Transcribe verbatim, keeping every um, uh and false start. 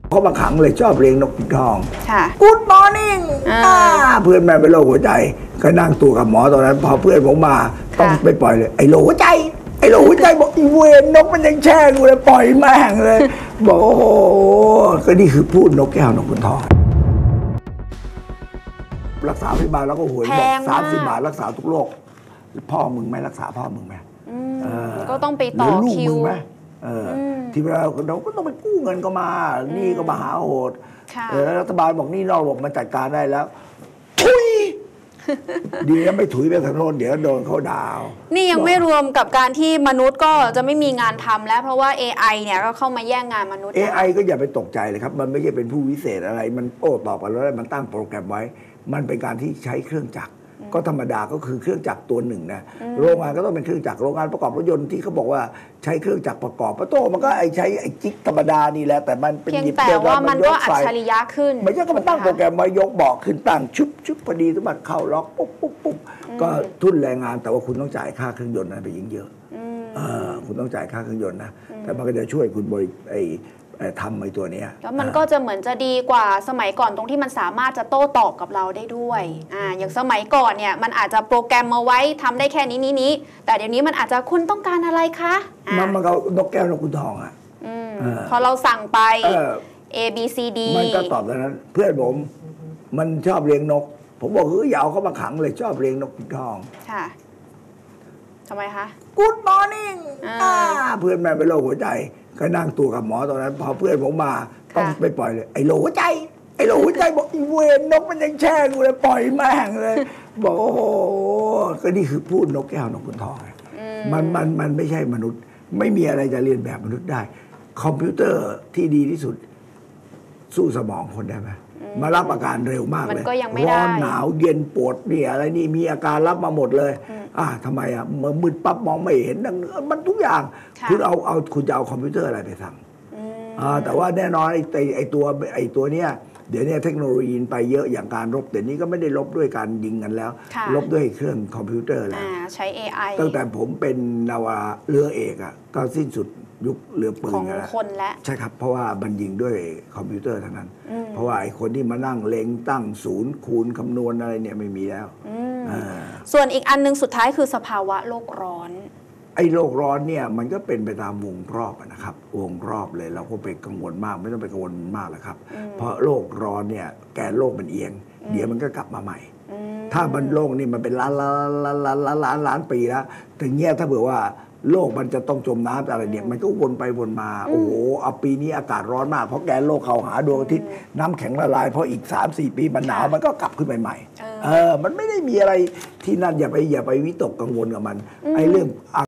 เขามาขังเลยชอบเลี้ยงนกขุนทองค่ะ Good morning เพื่อนแม่เป็นโรคหัวใจก็นั่งตัวกับหมอตอนนั้นพอเพื่อนผมมาต้องไปปล่อยเลยไอ้โรคหัวใจไอ้โรคหัวใจบอกอีเวนนกมันยังแช่กูเลยปล่อยแม่งเลยบอกโอ้โหก็นี่คือพูดนกแก้วนกขุนทองรักษาพยาบาลแล้วก็หวยบอกสามสิบบาทรักษาทุกโรคพ่อมึงไหมรักษาพ่อมึงไหมก็ต้องไปต่อคิวที่เราเราก็ต้องไปกู้เงินก็มานี่ก็มาหาโหดรัฐบาลบอกนี่นอกบอกมาจัดการได้แล้วถุยดีแล้วไม่ถุยไปทางโน้นเดี๋ยวโดนเขาด่านี่ยังไม่รวมกับการที่มนุษย์ก็จะไม่มีงานทำแล้วเพราะว่า เอ ไอ เนี่ยก็เข้ามาแย่งงานมนุษย์เอ ไอ ก็อย่าไปตกใจเลยครับมันไม่ใช่เป็นผู้วิเศษอะไรมันโอ้ตอบกันแล้วมันตั้งโปรแกรมไว้มันเป็นการที่ใช้เครื่องจักรก็ธรรมดาก็คือเครื่องจักรตัวหนึ่งนะโรงงานก็ต้องเป็นเครื่องจักรโรงงานประกอบรถยนต์ที่เขาบอกว่าใช้เครื่องจักรประกอบประโต้มันก็ไอใช้ไอจิ๊กธรรมดานี่แหละแต่มันเป็นเพียงแต่ว่ามันก็อัจฉริยะขึ้นไม่ใช่ก็มันตั้งโปรแกรมไว้ยกเบาะขึ้นตั้งชุบชุบพอดีสมบัติเข้าล็อกปุ๊บปุ๊บปุ๊บก็ทุนแรงงานแต่ว่าคุณต้องจ่ายค่าเครื่องยนต์นั้นไปยิ่งเยอะคุณต้องจ่ายค่าเครื่องยนต์นะแต่มันก็จะช่วยคุณบริไอทำไอ้ตัวนี้แล้วมันก็จะเหมือนจะดีกว่าสมัยก่อนตรงที่มันสามารถจะโต้ตอบกับเราได้ด้วยอ่าอย่างสมัยก่อนเนี่ยมันอาจจะโปรแกรมมาไว้ทำได้แค่นี้นี้นี้แต่เดี๋ยวนี้มันอาจจะคุณต้องการอะไรคะมันมันก็นกแก้วนกขุนทองอ่ะพอเราสั่งไป A B C D มันก็ตอบแล้วนั้นเพื่อนผมมันชอบเลี้ยงนกผมบอกเฮ้ยอย่าเอาเขามาขังเลยชอบเลี้ยงนกขุนทองค่ะทำไมคะ Good morning เพื่อนแม่เป็นโรคหัวใจก็นั่งตัวกับหมอตอนนั้นพอเพื่อนผมมาต้องไปปล่อยเลยไอ้โรคหัวใจไอ้โรคหัวใจบอกอีเวนนกมันยังแช่กูเลยปล่อยแม่งเลยบอกโอ้โหก็นี่คือพูดนกแก้วนกขุนทองมันมันมันไม่ใช่มนุษย์ไม่มีอะไรจะเรียนแบบมนุษย์ได้คอมพิวเตอร์ที่ดีที่สุดสู้สมองคนได้ไหมมารับอาการเร็วมากเลยร้อนหนาวเย็นปวดเนี่ยอะไรนี่มีอาการรับมาหมดเลยอ่าทำไมอ่ะเมื่อมืดปั๊บมองไม่เห็นมันทุกอย่างคุณเอาเอาคุณจะเอาคอมพิวเตอร์อะไรไปสั่งอ่าแต่ว่าแน่นอนไอ้ไอ้ตัวไอ้ตัวเนี้ยเดี๋ยวนี้เทคโนโลยีไปเยอะอย่างการรบแต่นี้ก็ไม่ได้รบด้วยการยิงกันแล้วรบด้วยเครื่องคอมพิวเตอร์แล้วใช้ เอ ไอตั้งแต่ผมเป็นนาวาเรือเอกอ่ะก็สิ้นสุดยุคเรือปืนแล้วของคนแล้วใช่ครับเพราะว่ามันยิงด้วยคอมพิวเตอร์ทั้งนั้นเพราะว่าไอ้คนที่มานั่งเล็งตั้งศูนย์คูณคำนวณอะไรเนี่ยไม่มีแล้วส่วนอีกอันนึงสุดท้ายคือสภาวะโลกร้อนไอ้โลกร้อนเนี่ยมันก็เป็นไปตามวงรอบนะครับวงรอบเลยเราก็ไปกังวลมากไม่ต้องไปกังวลมากหรอกครับเพราะโลกร้อนเนี่ยแกนโลกมันเอียงเดี๋ยวมันก็กลับมาใหม่ถ้ามันโลกนี่มันเป็นล้านล้านล้านล้านล้านล้านล้านปีแล้วแต่เงี้ยถ้าเผื่อว่าโลกมันจะต้องจมน้ำอะไรเนี่ยมันก็วนไปวนมาโอ้โหเอาปีนี้อากาศร้อนมากเพราะแกนโลกเขาหาดวงอาทิตย์น้ำแข็งละลายพออีก สามสี่ปีมันหนาวมันก็กลับขึ้นไปใหม่เออมันไม่ได้มีอะไรที่นั่นอย่าไปอย่าไปวิตกกังวลกับมันไอ้เรื่อง